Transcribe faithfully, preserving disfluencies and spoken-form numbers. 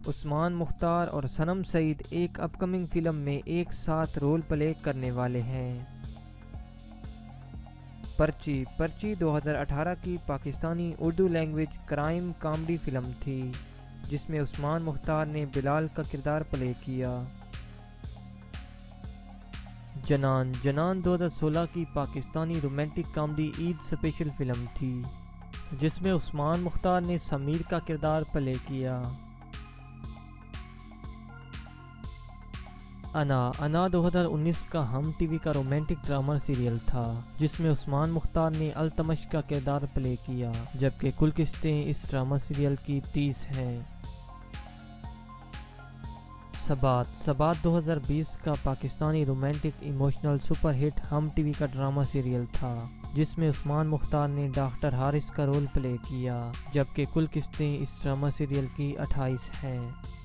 उस्मान मुख्तार और सनम सईद एक upcoming film में एक साथ रोल प्ले करने वाले हैं। पर्ची पर्ची दो हज़ार अठारह की Pakistani Urdu language crime comedy film थी जिसमें उस्मान मुख्तार ने बिलाल का किरदार प्ले किया। जनान जनान दो हज़ार सोलह की Pakistani romantic comedy Eid special film थी जिसमें उस्मान मुख्तार ने समीर का किरदार प्ले किया। अना अना दो हज़ार उन्नीस का हम टीवी का रोमांटिक ड्रामा सीरियल था जिसमें उस्मान मुख्तार ने अल्तमश का किरदार प्ले किया, जबकि कुल किस्तें इस ड्रामा सीरियल की तीस हैं। सबात सबात दो हज़ार बीस का Pakistani romantic emotional superhit Hum TV का ड्रामा सीरियल था जिसमें उस्मान मुख्तार ने डॉक्टर हारिस का रोल प्ले किया, जबकि कुल किस्तें इस ड्रामा सीरियल की अट्ठाईस हैं।